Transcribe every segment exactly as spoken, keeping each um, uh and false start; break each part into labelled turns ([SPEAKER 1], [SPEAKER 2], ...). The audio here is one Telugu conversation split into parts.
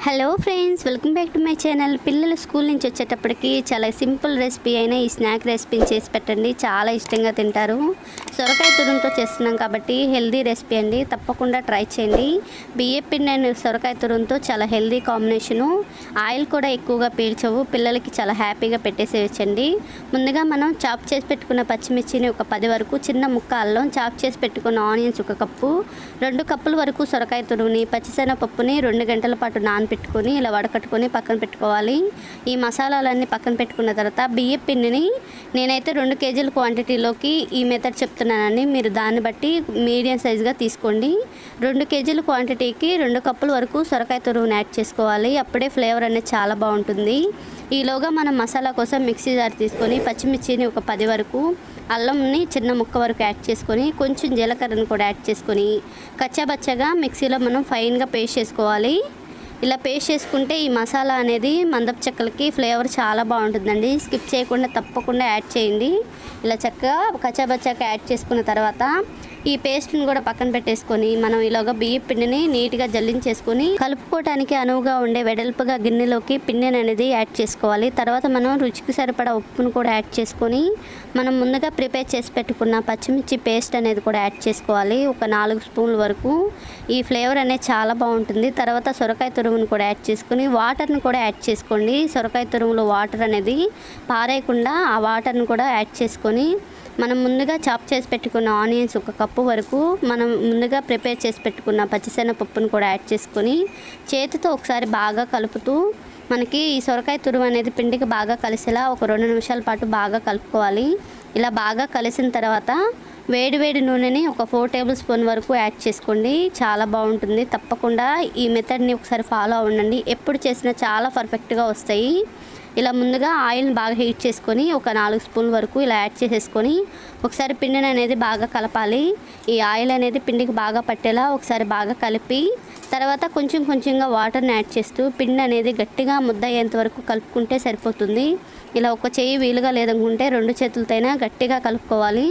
[SPEAKER 1] Hello friends, welcome back to my channel. పిల్లలు స్కూల్ నుంచి వచ్చేటప్పటికి చాలా సింపుల్ రెసిపీ అయిన ఈ స్నాక్ రెసిపీని చేసి పెట్టండి, చాలా ఇష్టంగా తింటారు. సొరకాయ తురుముతో చేస్తున్నాం కాబట్టి హెల్దీ రెసిపీ అండి, తప్పకుండా ట్రై చేయండి. బియ్యం పిండి అండ్ సొరకాయ తురుముతో చాలా హెల్దీ కాంబినేషను. ఆయిల్ కూడా ఎక్కువగా పీల్చవు, పిల్లలకి చాలా హ్యాపీగా పెట్టేసేయచ్చండి. ముందుగా మనం చాప్ చేసి పెట్టుకున్న పచ్చిమిర్చిని ఒక పది వరకు, చిన్న ముక్క అల్లం, చాప్ చేసి పెట్టుకున్న ఆనియన్స్ ఒక కప్పు, రెండు కప్పుల వరకు సొరకాయ తురుముని, పచ్చిశనగపప్పుని రెండు గంటల పాటు నాన పెట్టుకొని ఇలా వడకట్టుకొని పక్కన పెట్టుకోవాలి. ఈ మసాలాలన్నీ పక్కన పెట్టుకున్న తర్వాత బియ్యం పిండిని నేనైతే రెండు కేజీల క్వాంటిటీలోకి ఈ మెథడ్ చెప్తున్నానండి, మీరు దాన్ని బట్టి మీడియం సైజుగా తీసుకోండి. రెండు కేజీల క్వాంటిటీకి రెండు కప్పుల వరకు సొరకాయ తురుముని యాడ్ చేసుకోవాలి, అప్పుడే ఫ్లేవర్ అనేది చాలా బాగుంటుంది. ఈలోగా మనం మసాలా కోసం మిక్సీ జార్ తీసుకొని పచ్చిమిర్చిని ఒక పది వరకు, అల్లంని చిన్న ముక్క వరకు యాడ్ చేసుకొని, కొంచెం జీలకర్రను కూడా యాడ్ చేసుకొని కచ్చాబచ్చగా మిక్సీలో మనం ఫైన్గా పేస్ట్ చేసుకోవాలి. ఇలా పేస్ట్ చేసుకుంటే ఈ మసాలా అనేది మందపు చెక్కలకి ఫ్లేవర్ చాలా బాగుంటుందండి. స్కిప్ చేయకుండా తప్పకుండా యాడ్ చేయండి. ఇలా చక్కగా కచ్చాబచ్చాక యాడ్ చేసుకున్న తర్వాత ఈ పేస్ట్ని కూడా పక్కన పెట్టేసుకొని మనం ఇలాగ బియ్యం పిండిని నీట్గా జల్లించేసుకొని కలుపుకోవడానికి అనువుగా ఉండే వెడల్పుగా గిన్నెలోకి పిండిని అనేది యాడ్ చేసుకోవాలి. తర్వాత మనం రుచికి సరిపడా ఉప్పును కూడా యాడ్ చేసుకొని మనం ముందుగా ప్రిపేర్ చేసి పెట్టుకున్న పచ్చిమిర్చి పేస్ట్ అనేది కూడా యాడ్ చేసుకోవాలి, ఒక నాలుగు స్పూన్ల వరకు. ఈ ఫ్లేవర్ అనేది చాలా బాగుంటుంది. తర్వాత సొరకాయ తురుమును కూడా యాడ్ చేసుకొని వాటర్ని కూడా యాడ్ చేసుకోండి. సొరకాయ తురుములో వాటర్ అనేది పారేయకుండా ఆ వాటర్ని కూడా యాడ్ చేసుకొని మనం ముందుగా చాప్ చేసి పెట్టుకున్న ఆనియన్స్ ఒక కప్పు వరకు, మనం ముందుగా ప్రిపేర్ చేసి పెట్టుకున్న పచ్చిశనగపప్పును కూడా యాడ్ చేసుకొని చేతితో ఒకసారి బాగా కలుపుతూ మనకి ఈ సొరకాయ తురుము అనేది పిండికి బాగా కలిసేలా ఒక రెండు నిమిషాల పాటు బాగా కలుపుకోవాలి. ఇలా బాగా కలిసిన తర్వాత వేడి వేడి నూనెని ఒక ఫోర్ టేబుల్ స్పూన్ వరకు యాడ్ చేసుకోండి, చాలా బాగుంటుంది. తప్పకుండా ఈ మెథడ్ని ఒకసారి ఫాలో అవ్వండి, ఎప్పుడు చేసినా చాలా పర్ఫెక్ట్గా వస్తాయి. ఇలా ముందుగా ఆయిల్ని బాగా హీట్ చేసుకొని ఒక నాలుగు స్పూన్ల వరకు ఇలా యాడ్ చేసేసుకొని ఒకసారి పిండిని అనేది బాగా కలపాలి. ఈ ఆయిల్ అనేది పిండికి బాగా పట్టేలా ఒకసారి బాగా కలిపి తర్వాత కొంచెం కొంచెంగా వాటర్ని యాడ్ చేస్తూ పిండి అనేది గట్టిగా ముద్ద అయ్యేంత వరకు కలుపుకుంటే సరిపోతుంది. ఇలా ఒక చెయ్యి వీలుగా లేదనుకుంటే రెండు చేతులతోనే గట్టిగా కలుపుకోవాలి.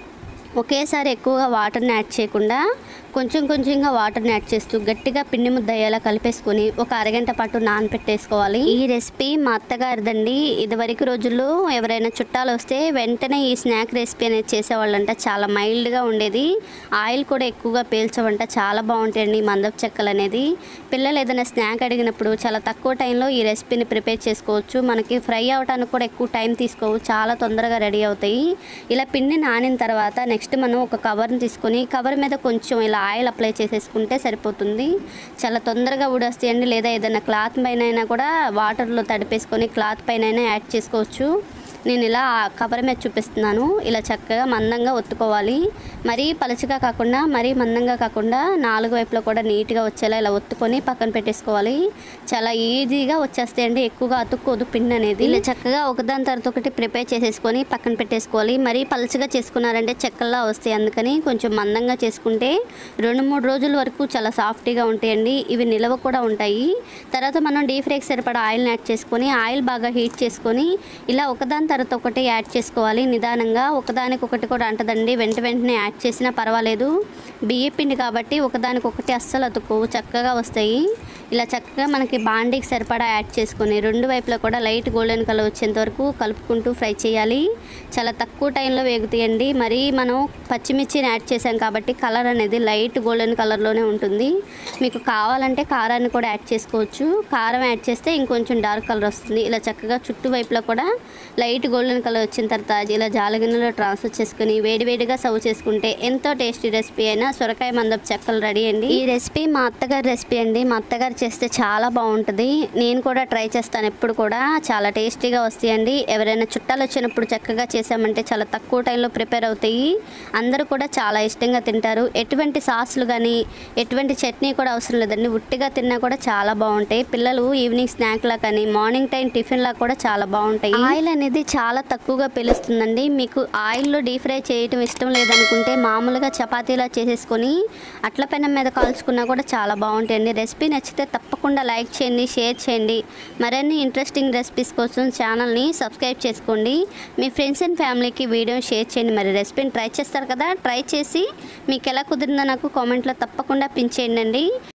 [SPEAKER 1] ఒకేసారి ఎక్కువగా వాటర్ని యాడ్ చేయకుండా కొంచెం కొంచెంగా వాటర్ని యాడ్ చేస్తూ గట్టిగా పిండి ముద్ద అయ్యేలా కలిపేసుకొని ఒక అరగంట పాటు నానపెట్టేసుకోవాలి. ఈ రెసిపీ మా అత్తగారిదండి. ఇదివరకు రోజుల్లో ఎవరైనా చుట్టాలు వస్తే వెంటనే ఈ స్నాక్ రెసిపీ అనేది చేసేవాళ్ళంట, చాలా మైల్డ్గా ఉండేది, ఆయిల్ కూడా ఎక్కువగా పీల్చవంట, చాలా బాగుంటాయండి మందపు చెక్కలు అనేది. పిల్లలు ఏదైనా స్నాక్ అడిగినప్పుడు చాలా తక్కువ టైంలో ఈ రెసిపీని ప్రిపేర్ చేసుకోవచ్చు. మనకి ఫ్రై అవడానికి కూడా ఎక్కువ టైం తీసుకోవు, చాలా తొందరగా రెడీ అవుతాయి. ఇలా పిండి నానిన తర్వాత నెక్స్ట్ మనం ఒక కవర్ని తీసుకొని కవర్ మీద కొంచెం ఇలా ఆయిల్ అప్లై చేసేసుకుంటే సరిపోతుంది, చాలా తొందరగా ఊడొస్తాయండి. లేదా ఏదైనా క్లాత్ పైన అయినా కూడా వాటర్లో తడిపేసుకొని క్లాత్ పైన అయినా యాడ్ చేసుకోవచ్చు. నేను ఇలా కవర్ మీద చూపిస్తున్నాను. ఇలా చక్కగా మందంగా ఒత్తుకోవాలి, మరీ పలుచగా కాకుండా మరీ మందంగా కాకుండా నాలుగు వైపులో కూడా నీట్గా వచ్చేలా ఇలా ఒత్తుకొని పక్కన పెట్టేసుకోవాలి. చాలా ఈజీగా వచ్చేస్తాయండి, ఎక్కువగా అతుక్కోదు పిండి అనేది. ఇలా చక్కగా ఒకదాని తర్వాత ఒకటి ప్రిపేర్ చేసేసుకొని పక్కన పెట్టేసుకోవాలి. మరీ పలుచగా చేసుకున్నారంటే చెక్కల్లా వస్తాయి, అందుకని కొంచెం మందంగా చేసుకుంటే రెండు మూడు రోజుల వరకు చాలా సాఫ్ట్గా ఉంటాయండి. ఇవి నిలవ కూడా ఉంటాయి. తర్వాత మనం డీప్ ఫ్రైకి సరిపడా ఆయిల్ని యాడ్ చేసుకొని ఆయిల్ బాగా హీట్ చేసుకొని ఇలా ఒకదాని తర్వాత ఒకటి యాడ్ చేసుకోవాలి నిదానంగా. ఒకదానికొకటి కూడా అంటదండి, వెంట వెంటనే యాడ్ చేసినా పర్వాలేదు. బియ్యం పిండి కాబట్టి ఒకదానికొకటి అస్సలు అతుక్కోవు, చక్కగా వస్తాయి. ఇలా చక్కగా మనకి బాండీకి సరిపడా యాడ్ చేసుకొని రెండు వైపులా కూడా లైట్ గోల్డెన్ కలర్ వచ్చేంత వరకు కలుపుకుంటూ ఫ్రై చేయాలి. చాలా తక్కువ టైంలో వేగుతాయండి. మరి మనం పచ్చిమిర్చిని యాడ్ చేసాం కాబట్టి కలర్ అనేది లైట్ గోల్డెన్ కలర్లోనే ఉంటుంది. మీకు కావాలంటే కారాన్ని కూడా యాడ్ చేసుకోవచ్చు, కారం యాడ్ చేస్తే ఇంకొంచెం డార్క్ కలర్ వస్తుంది. ఇలా చక్కగా చుట్టూ వైపులా కూడా లైట్ గోల్డెన్ కలర్ వచ్చిన తర్వాత ఇలా జాలగిన్నెలో ట్రాన్స్ఫర్ చేసుకుని వేడివేడిగా సర్వ్ చేసుకుంటే ఎంతో టేస్టీ రెసిపీ అయినా సొరకాయ మందపు చెక్కలు రెడీ అండి. ఈ రెసిపీ మా అత్తగారి రెసిపీ అండి, మా అత్తగారు చేస్తే చాలా బాగుంటుంది. నేను కూడా ట్రై చేస్తాను ఎప్పుడు కూడా, చాలా టేస్టీగా వస్తాయండి. ఎవరైనా చుట్టాలు వచ్చినప్పుడు చక్కగా చేసామంటే చాలా తక్కువ టైంలో ప్రిపేర్ అవుతాయి, అందరూ కూడా చాలా ఇష్టంగా తింటారు. ఎటువంటి సాస్లు కానీ ఎటువంటి చట్నీ కూడా అవసరం లేదండి, ఉట్టిగా తిన్నా కూడా చాలా బాగుంటాయి. పిల్లలు ఈవినింగ్ స్నాక్లా కానీ మార్నింగ్ టైం టిఫిన్లా కూడా చాలా బాగుంటాయి. ఆయిల్ అనేది చాలా తక్కువగా పీలుస్తుందండి. మీకు ఆయిల్లో డీప్ ఫ్రై చేయటం ఇష్టం లేదనుకుంటే మామూలుగా చపాతీలా చేసేసుకొని అట్ల పెనం మీద కాల్చుకున్నా కూడా చాలా బాగుంటాయండి. రెసిపీ నచ్చితే తప్పకుండా లైక్ చేయండి, షేర్ చేయండి. మరిన్ని ఇంట్రెస్టింగ్ రెసిపీస్ కోసం ఛానల్ని సబ్స్క్రైబ్ చేసుకోండి. మీ ఫ్రెండ్స్ అండ్ ఫ్యామిలీకి వీడియో షేర్ చేయండి. మరి రెసిపీని ట్రై చేస్తారు కదా, ట్రై చేసి మీకు ఎలా కుదిరిందో నాకు కామెంట్లో తప్పకుండా పిన్ చేయండి.